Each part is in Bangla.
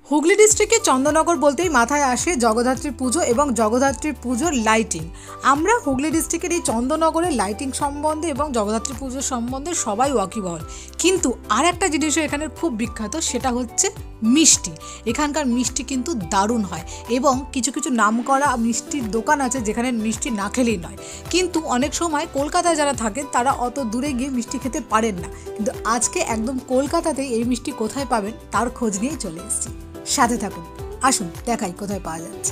হুগলি ডিস্ট্রিক্টে চন্দননগর বলতেই মাথায় আসে জগদ্ধাত্রী পুজো এবং জগদ্ধাত্রী পুজোর লাইটিং। আমরা হুগলি ডিস্ট্রিক্টের এই চন্দননগরের লাইটিং সম্বন্ধে এবং জগদ্ধাত্রী পুজোর সম্বন্ধে সবাই ওয়াকিবহল, কিন্তু আর একটা জিনিসও এখানে খুব বিখ্যাত, সেটা হচ্ছে মিষ্টি। এখানকার মিষ্টি কিন্তু দারুণ হয় এবং কিছু কিছু নামকরা মিষ্টির দোকান আছে যেখানে মিষ্টি না খেলেই নয়। কিন্তু অনেক সময় কলকাতায় যারা থাকেন তারা অত দূরে গিয়ে মিষ্টি খেতে পারেন না, কিন্তু আজকে একদম কলকাতাতেই এই মিষ্টি কোথায় পাবেন তার খোঁজ নিয়েই চলে এসেছি। সাথে থাকুন, আসুন দেখাই কোথায় পাওয়া যাচ্ছে।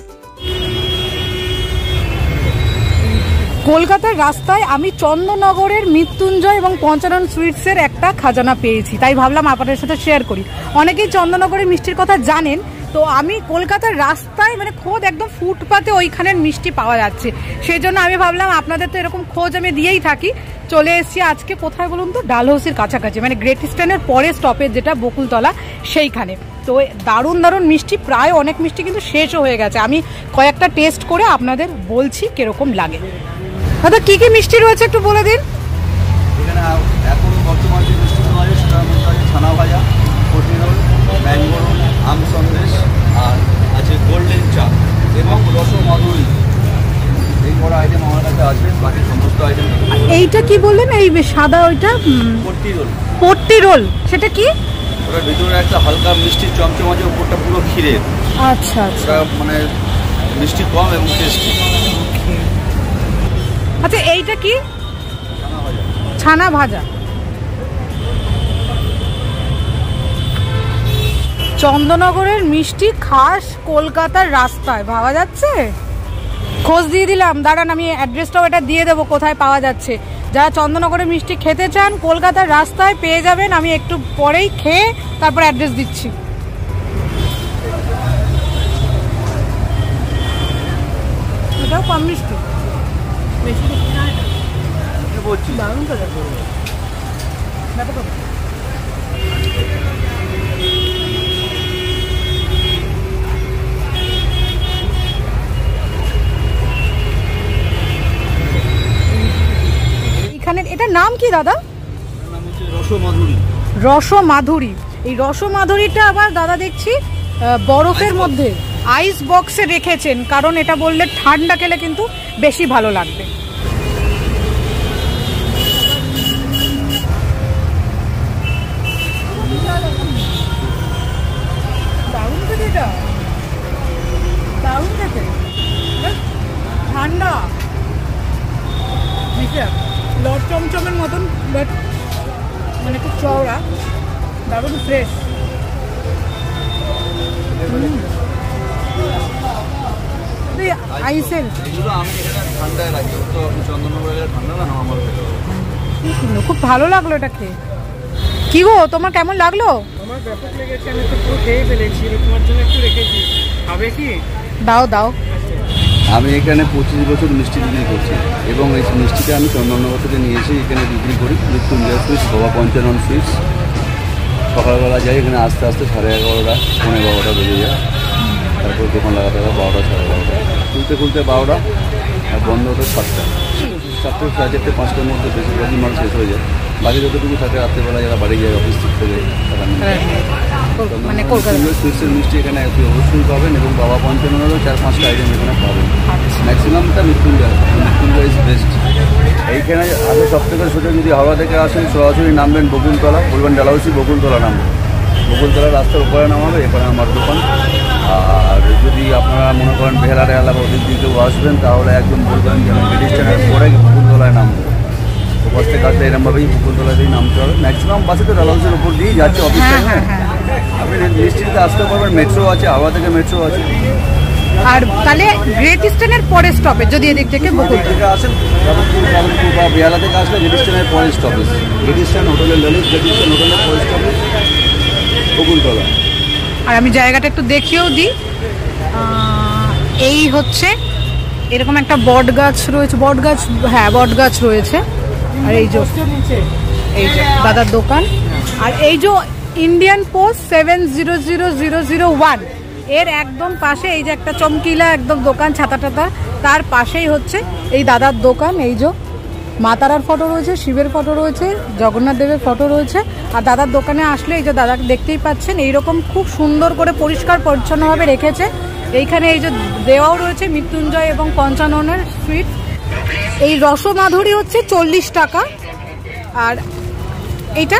কলকাতার রাস্তায় আমি চন্দননগরের মৃত্যুঞ্জয় এবং পঞ্চানন সুইটসের একটা খাজানা পেয়েছি, তাই ভাবলাম আপনাদের সাথে শেয়ার করি। অনেকেই চন্দননগরের মিষ্টির কথা জানেন, তো আমি কলকাতার রাস্তায় মানে খোঁজ একদম ফুটপাতে ওইখানের মিষ্টি পাওয়া যাচ্ছে, সেই জন্য আমি ভাবলাম আপনাদের তো এরকম খোঁজ আমি দিয়েই থাকি। চলে এসেছি আজকে কোথায় বলুন তো, ডালহৌসির কাছাকাছি, মানে গ্রেট ইস্টার্নের পরে স্টপেজ যেটা বকুলতলা সেইখানে। তো দারুণ দারুণ মিষ্টি, প্রায় অনেক মিষ্টি কিন্তু শেষও হয়ে গেছে। আমি কয়েকটা টেস্ট করে আপনাদের বলছি কিরকম লাগে। দাদা কি কি মিষ্টি রয়েছে একটু বলে দিন। এখানে এখন বর্তমানে যে মিষ্টিগুলো আছে সেটার মধ্যে আছে ছানা ভাজা, ফটি রোল, ম্যাঙ্গো রোল, আম সন্দেশ, আর আছে গোল্ডেন চা এবং রসমাধুরী। এই বড় আইটেম আমার কাছে আছে, বাকি সমস্ত আইটেম। এইটা কি বললেন, এই সাদা ওইটা? পট্টি রোল। পট্টি রোল সেটা কি? ওটার ভিতরে একটা হালকা মিষ্টি চমচম আছে, উপরটা পুরো ক্ষীরে। আচ্ছা আচ্ছা, মানে মিষ্টি কম এবং টেস্টি। আচ্ছা এইটা কি? ছানা ভাজা। চন্দননগরের মিষ্টি খাস কলকাতার রাস্তায় পাওয়া যাচ্ছে। খোঁজ দিয়ে দিলাম, দাঁড়ান আমি অ্যাড্রেসটাও এটা দিয়ে দেবো কোথায় পাওয়া যাচ্ছে। যারা চন্দননগরের মিষ্টি খেতে চান কলকাতার রাস্তায় পেয়ে যাবেন। আমি একটু পরেই খেয়ে তারপর অ্যাড্রেস দিচ্ছি। এটাও কম মিষ্টি, বেশি মিষ্টি না। দারুণ তো দেখো। এখানে এটার নাম কি দাদা? রসমাধুরী। রসমাধুরী। এই রসমাধুরীটা আবার দাদা দেখছি বরফের মধ্যে আইস বক্সে রেখেছেন, কারণ এটা বললে ঠান্ডা খেলে কিন্তু বেশি ভালো লাগবে। দারুণ খেতে, এটা দারুণ খেতে, ঠান্ডা লট চমচমের মতন, বাট মানে একটু চওড়া, দারুণ ফ্রেশ। আইসেল ঠান্ডায় রাখি তো, চন্দননগরের ঠান্ডা না আমার খুব ভালো লাগলো এটা খেয়ে। কি গো তোমার কেমন লাগলো? আমার ব্যাপক লেগেছে, আমি তো পুরো খেয়ে ফেলেছি, তোমার জন্য একটু রেখেছি, খাবে কি? দাও দাও। আমি এখানে 25 বছর মিষ্টি বিক্রি করছি এবং এই মিষ্টিটা আমি চন্দননগর থেকে নিয়ে এসে এখানে বিক্রি করি। মৃত্যুঞ্জয় সুইটস, বাবা পঞ্চানন সুইটস। সকালবেলা যাই, এখানে আস্তে আস্তে 11:30, 11:15 বেজে যায়। তারপর দোকান লাগাতে হবে 12টা, 12:30, খুলতে খুলতে 12টা, আর বন্ধ হতে 7টা। 4টে, 4:30, 5টার মধ্যে বেশিরভাগই মাল শেষ হয়ে যায়। বাকি যতটুকু থাকে রাত্রেবেলা যারা বাড়ি যায়, অফিস থেকে তারা সুইটসের মিষ্টি এখানে অবশ্যই পাবেন এবং বাবা পঞ্চাননেরও 4-5টা আইটেম এখানে পাবেন। ম্যাক্সিমামটা মৃত্যুঞ্জয় ইজ বেস্ট। এইখানে আসে সব থেকে সোজা, যদি হাওড়া থেকে আসেন সরাসরি নামবেন বকুলতলা, বলবেন ডালহৌসি বকুলতলা নামবেন। বকুলতলা রাস্তার উপরে নামাবে, এখানে আমার দোকান। আর যদি আপনারা মনে করেন বেহালা রেহালা বা ওদিক দিকেও আসবেন, তাহলে একদম বলবেন যে আমি স্টেশনের পরে বকুলতলায় নামবো। তো বাস থেকে আসলে এরমভাবেই বকুলতলাতেই নামতে হবে। ম্যাক্সিমাম বাসে তো ডালহৌসির উপর দিয়েই যাচ্ছে অফিস থেকে। আপনি নিশ্চিন্তে আসতে পারবেন, মেট্রো আছে, হাওড়া থেকে মেট্রো আছে। আর তাহলে গ্রেট ইস্টার্নের পরে স্টপেজ যদি এদিক থেকে থেকে আসেন বা বেহালা থেকে আসলে গ্রেট ইস্টার্নের পরে স্টপেজ, গ্রেট ইস্টার্ন হোটেলের ললিত, গ্রেট ইস্টার্ন হোটেলের পরে স্টপেজ বকুলতলা। আর আমি জায়গাটা একটু দেখিয়েও দিই। এই হচ্ছে এরকম একটা বট গাছ রয়েছে, বট গাছ, হ্যাঁ বট গাছ রয়েছে। আর এই যে দাদার দোকান, আর এই যে ইন্ডিয়ান পোস্ট 700001 এর একদম পাশে এই যে একটা চমকিলা একদম দোকান, ছাতা টাতা, তার পাশেই হচ্ছে এই দাদার দোকান। এই যে মা তারার ফটো রয়েছে, শিবের ফটো রয়েছে, জগন্নাথ দেবের ফটো রয়েছে। আর দাদার দোকানে আসলে এই যে দাদাকে দেখতেই পাচ্ছেন, এইরকম খুব সুন্দর করে পরিষ্কার পরিচ্ছন্নভাবে রেখেছে। এইখানে এই যে দেওয়াও রয়েছে মৃত্যুঞ্জয় এবং পঞ্চাননের সুইট। এই রসমাধুরী হচ্ছে 40 টাকা। আর এইটা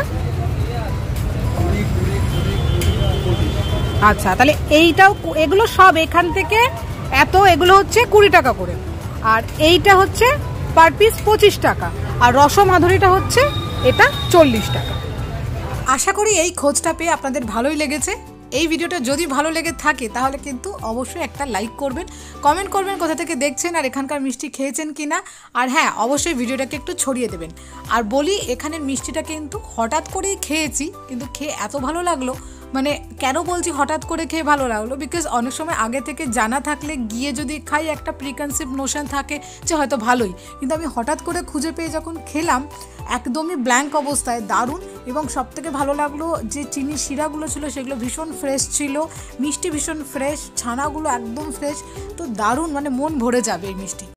আচ্ছা, তাহলে এইটাও, এগুলো সব এখান থেকে এগুলো হচ্ছে 20 টাকা করে। আর এইটা হচ্ছে পার পিস 25 টাকা। আর রসমাধুরীটা হচ্ছে এটা 40 টাকা। আশা করি এই খোঁজটা পেয়ে আপনাদের ভালোই লেগেছে। এই ভিডিওটা যদি ভালো লেগে থাকে তাহলে কিন্তু অবশ্যই একটা লাইক করবেন, কমেন্ট করবেন কোথা থেকে দেখছেন আর এখানকার মিষ্টি খেয়েছেন কিনা। আর হ্যাঁ, অবশ্যই ভিডিওটাকে একটু ছড়িয়ে দেবেন। আর বলি, এখানের মিষ্টিটা কিন্তু হঠাৎ করেই খেয়েছি, কিন্তু খেয়ে এত ভালো লাগলো, মানে কেন বলছি হঠাৎ করে খেয়ে ভালো লাগলো, বিকজ অনেক সময় আগে থেকে জানা থাকলে গিয়ে যদি খাই একটা প্রিকনসেপ্ট নোশন থাকে যে হয়তো ভালোই, কিন্তু আমি হঠাৎ করে খুঁজে পেয়ে যখন খেলাম একদমই ব্ল্যাঙ্ক অবস্থায়, দারুণ। এবং সবথেকে ভালো লাগলো যে চিনি শিরাগুলো ছিল সেগুলো ভীষণ ফ্রেশ ছিল, মিষ্টি ভীষণ ফ্রেশ, ছানাগুলো একদম ফ্রেশ, তো দারুণ, মানে মন ভরে যাবে এই মিষ্টি।